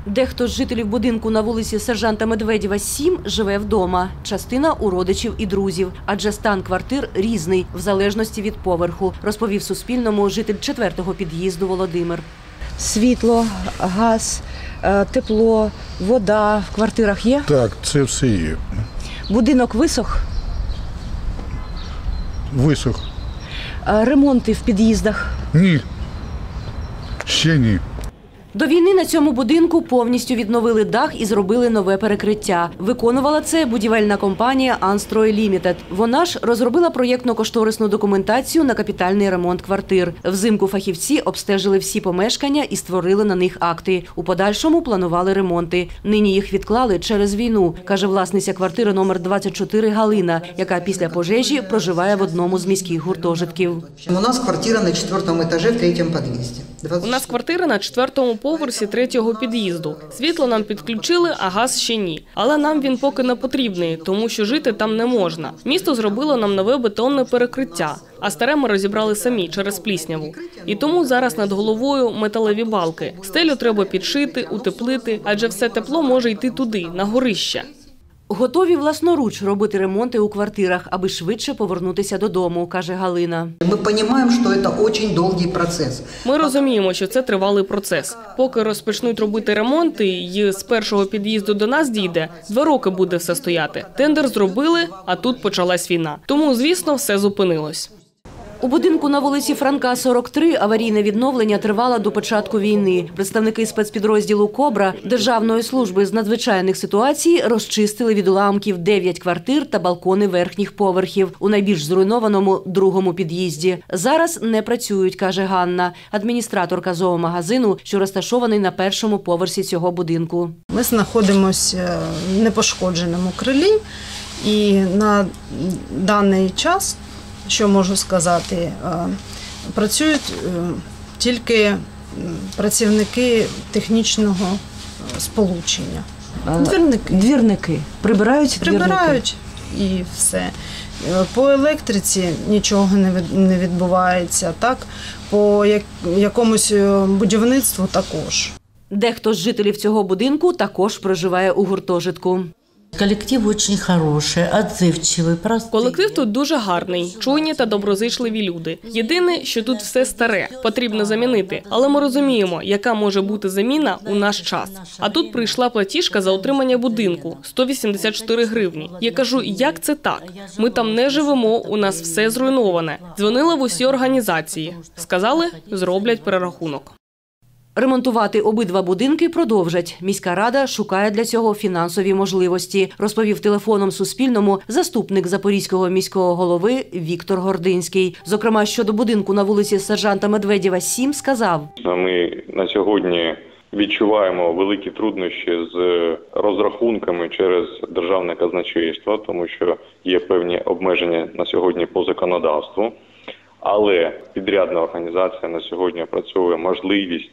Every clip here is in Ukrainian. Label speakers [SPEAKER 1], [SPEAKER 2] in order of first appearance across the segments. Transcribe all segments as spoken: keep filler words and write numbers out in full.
[SPEAKER 1] Дехто з жителів будинку на вулиці Сержанта Медведєва, сім живе вдома. Частина – у родичів і друзів. Адже стан квартир різний, в залежності від поверху, розповів Суспільному житель четвертого під'їзду Володимир.
[SPEAKER 2] Світло, газ, тепло, вода в квартирах є?
[SPEAKER 3] Так, це все є.
[SPEAKER 2] Будинок висох?
[SPEAKER 3] Висох.
[SPEAKER 2] Ремонти в під'їздах?
[SPEAKER 3] Ні. Ще ні.
[SPEAKER 1] До війни на цьому будинку повністю відновили дах і зробили нове перекриття. Виконувала це будівельна компанія «Анстрой Лімітед». Вона ж розробила проєктно-кошторисну документацію на капітальний ремонт квартир. Взимку фахівці обстежили всі помешкання і створили на них акти. У подальшому планували ремонти. Нині їх відклали через війну, каже власниця квартири номер двадцять чотири Галина, яка після пожежі проживає в одному з міських гуртожитків.
[SPEAKER 4] У нас квартира на четвертому етажі в третьому під'їзді.
[SPEAKER 5] У нас квартира на четвертому поверсі третього під'їзду. Світло нам підключили, а газ ще ні. Але нам він поки не потрібний, тому що жити там не можна. Місто зробило нам нове бетонне перекриття, а старе ми розібрали самі через плісняву. І тому зараз над головою металеві балки. Стелю треба підшити, утеплити, адже все тепло може йти туди, на горище.
[SPEAKER 1] Готові власноруч робити ремонти у квартирах, аби швидше повернутися додому, каже Галина.
[SPEAKER 4] Ми розуміємо, що це дуже довгий процес.
[SPEAKER 5] Ми розуміємо, що це тривалий процес. Поки розпочнуть робити ремонти і з першого під'їзду до нас дійде, два роки буде все стояти. Тендер зробили, а тут почалась війна. Тому, звісно, все зупинилось.
[SPEAKER 1] У будинку на вулиці Франка, сорок три, аварійне відновлення тривало до початку війни. Представники спецпідрозділу «Кобра» Державної служби з надзвичайних ситуацій розчистили від уламків дев'ять квартир та балкони верхніх поверхів у найбільш зруйнованому другому під'їзді. Зараз не працюють, каже Ганна, адміністраторка зоомагазину, що розташований на першому поверсі цього будинку.
[SPEAKER 6] Ми знаходимося в непошкодженому крилі і на даний час, що можу сказати, працюють тільки працівники технічного сполучення.
[SPEAKER 2] Двірники. Двірники. Прибирають двірники?
[SPEAKER 6] Прибирають і все. По електриці нічого не відбувається, так? По якомусь будівництву також.
[SPEAKER 1] Дехто з жителів цього будинку також проживає у гуртожитку.
[SPEAKER 7] Колектив дуже хороший, відзивчивий, простий.
[SPEAKER 5] Колектив тут дуже гарний, чуйні та доброзичливі люди. Єдине, що тут все старе, потрібно замінити. Але ми розуміємо, яка може бути заміна у наш час. А тут прийшла платіжка за утримання будинку – сто вісімдесят чотири гривні. Я кажу, як це так? Ми там не живемо, у нас все зруйноване. Дзвонила в усі організації. Сказали, зроблять перерахунок.
[SPEAKER 1] Ремонтувати обидва будинки продовжать. Міська рада шукає для цього фінансові можливості, розповів телефоном Суспільному заступник Запорізького міського голови Віктор Гординський. Зокрема, щодо будинку на вулиці Сержанта Медведєва, сім, сказав.
[SPEAKER 8] Ми на сьогодні відчуваємо великі труднощі з розрахунками через державне казначейство, тому що є певні обмеження на сьогодні по законодавству. Але підрядна організація на сьогодні працює можливість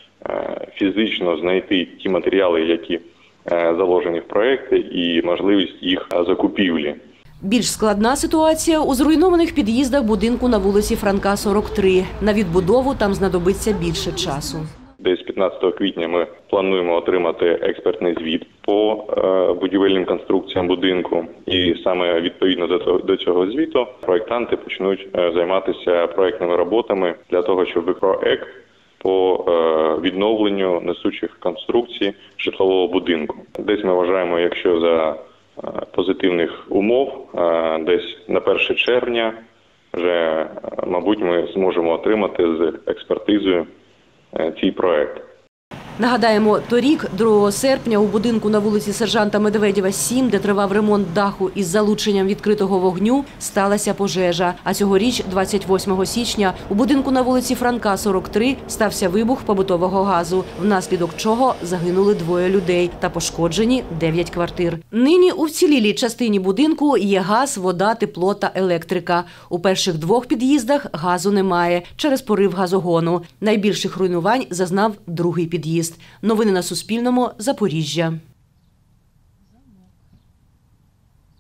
[SPEAKER 8] фізично знайти ті матеріали, які заложені в проєкті, і можливість їх закупівлі.
[SPEAKER 1] Більш складна ситуація у зруйнованих під'їздах будинку на вулиці Франка, сорок три. На відбудову там знадобиться більше часу.
[SPEAKER 8] Десь п'ятнадцятого квітня ми плануємо отримати експертний звіт по будівельним конструкціям будинку. І саме відповідно до цього звіту проєктанти почнуть займатися проєктними роботами для того, щоб проєкт по відновленню несучих конструкцій житлового будинку. Десь ми вважаємо, якщо за позитивних умов, десь на перше червня вже, мабуть, ми зможемо отримати з експертизою цей проєкт.
[SPEAKER 1] Нагадаємо, торік, другого серпня, у будинку на вулиці Сержанта Медведєва, сім, де тривав ремонт даху із залученням відкритого вогню, сталася пожежа. А цьогоріч, двадцять восьмого січня, у будинку на вулиці Франка, сорок три, стався вибух побутового газу, внаслідок чого загинули двоє людей та пошкоджені дев'ять квартир. Нині у вцілілій частині будинку є газ, вода, тепло та електрика. У перших двох під'їздах газу немає через порив газогону. Найбільших руйнувань зазнав другий під'їзд. Новини на Суспільному. Запоріжжя.